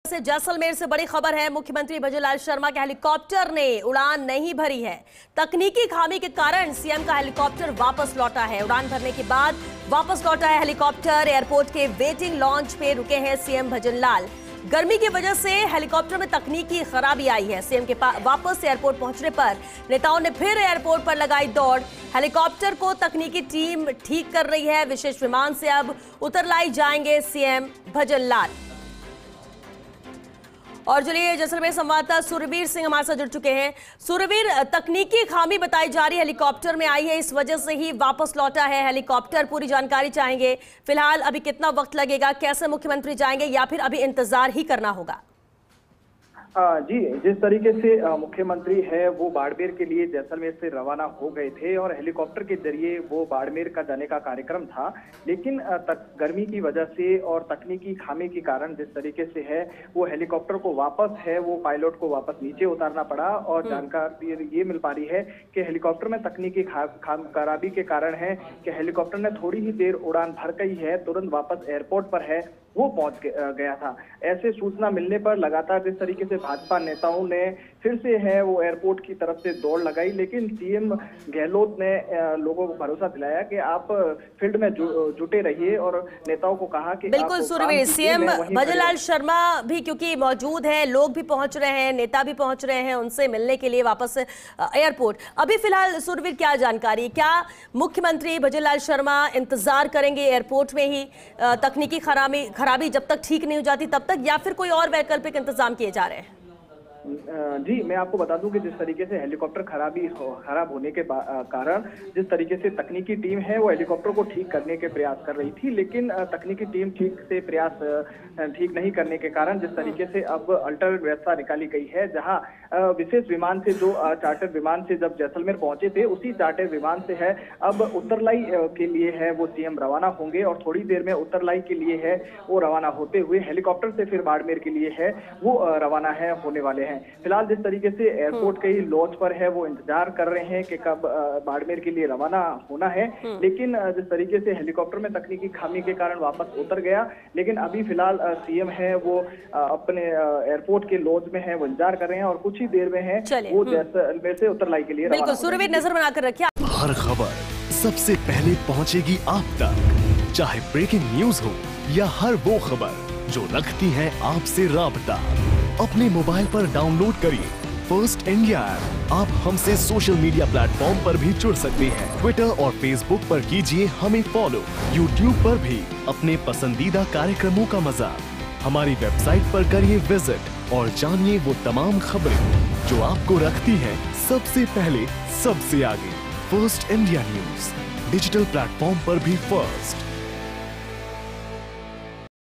से जैसलमेर से बड़ी खबर है। मुख्यमंत्री भजनलाल शर्मा के हेलीकॉप्टर ने उड़ान नहीं भरी है। तकनीकी खामी के कारण सीएम का हेलीकॉप्टर वापस लौटा है। उड़ान भरने के बाद वापस लौटा है हेलीकॉप्टर। एयरपोर्ट के वेटिंग लॉन्च पे रुके हैं सीएम भजनलाल। गर्मी की वजह से हेलीकॉप्टर में तकनीकी खराबी आई है। सीएम के वापस एयरपोर्ट पहुंचने पर नेताओं ने फिर एयरपोर्ट पर लगाई दौड़। हेलीकॉप्टर को तकनीकी टीम ठीक कर रही है। विशेष विमान से अब उतरलाई जाएंगे सीएम भजनलाल। और चलिए जैसलमेर संवाददाता सुरवीर सिंह हमारे साथ जुड़ चुके हैं। सुरवीर, तकनीकी खामी बताई जा रही है हेलीकॉप्टर में आई है, इस वजह से ही वापस लौटा है हेलीकॉप्टर। पूरी जानकारी चाहेंगे। फिलहाल अभी कितना वक्त लगेगा, कैसे मुख्यमंत्री जाएंगे या फिर अभी इंतजार ही करना होगा? जी, जिस तरीके से मुख्यमंत्री है वो बाड़मेर के लिए जैसलमेर से रवाना हो गए थे और हेलीकॉप्टर के जरिए वो बाड़मेर का जाने का कार्यक्रम था, लेकिन गर्मी की वजह से और तकनीकी खामी के कारण जिस तरीके से है वो हेलीकॉप्टर को वापस है वो पायलट को वापस नीचे उतारना पड़ा। और जानकारी ये मिल पा रही है कि हेलीकॉप्टर में तकनीकी खराबी के कारण है कि हेलीकॉप्टर ने थोड़ी ही देर उड़ान भर गई है, तुरंत वापस एयरपोर्ट पर है वो पहुंच गया था। ऐसे सूचना मिलने पर लगातार जिस तरीके से भाजपा नेताओं ने फिर से है वो एयरपोर्ट की तरफ से दौड़ लगाई, लेकिन सीएम गहलोत ने लोगों को भरोसा दिलाया कि आप फील्ड में जुटे रहिए और नेताओं को कहा कि बिल्कुल सुरवीर, सीएम भजनलाल शर्मा भी क्योंकि मौजूद है, लोग भी पहुंच रहे हैं, नेता भी पहुंच रहे हैं उनसे मिलने के लिए वापस एयरपोर्ट। अभी फिलहाल सुरवीर क्या जानकारी, क्या मुख्यमंत्री भजनलाल शर्मा इंतजार करेंगे एयरपोर्ट में ही तकनीकी खराबी जब तक ठीक नहीं हो जाती तब तक, या फिर कोई और वैकल्पिक इंतजाम किए जा रहे हैं? जी, मैं आपको बता दूं कि जिस तरीके से हेलीकॉप्टर खराब होने के कारण जिस तरीके से तकनीकी टीम है वो हेलीकॉप्टर को ठीक करने के प्रयास कर रही थी, लेकिन तकनीकी टीम ठीक नहीं करने के कारण जिस तरीके से अब अल्टरनेट व्यवस्था निकाली गई है, जहां विशेष विमान से जो चार्टर विमान से जब जैसलमेर पहुंचे थे उसी चार्टर विमान से है अब उत्तरलाई के लिए है वो सीएम रवाना होंगे और थोड़ी देर में उत्तरलाई के लिए है वो रवाना होते हुए हेलीकॉप्टर से फिर बाड़मेर के लिए है वो रवाना होने वाले हैं। फिलहाल जिस तरीके से एयरपोर्ट के ही लॉन्च पर है वो इंतजार कर रहे हैं कि कब बाड़मेर के लिए रवाना होना है, लेकिन जिस तरीके से हेलीकॉप्टर में तकनीकी खामी के कारण वापस उतर गया, लेकिन अभी फिलहाल सीएम है वो अपने एयरपोर्ट के लॉन्च में है वो इंतजार कर रहे हैं और कुछ ही देर में है वो जैसलमेर से उत्तरलाई के लिए बिल्कुल सुरवीर, नजर बनाकर रखिए। हर खबर सबसे पहले पहुंचेगी आप तक, चाहे ब्रेकिंग न्यूज हो या हर वो खबर जो रखती है आपसे राबता। अपने मोबाइल पर डाउनलोड करिए फर्स्ट इंडिया ऐप। आप हमसे सोशल मीडिया प्लेटफॉर्म पर भी जुड़ सकते हैं। ट्विटर और फेसबुक पर कीजिए हमें फॉलो। यूट्यूब पर भी अपने पसंदीदा कार्यक्रमों का मजा। हमारी वेबसाइट पर करिए विजिट और जानिए वो तमाम खबरें जो आपको रखती है सबसे पहले सबसे आगे। First India news digital platform पर भी फर्स्ट।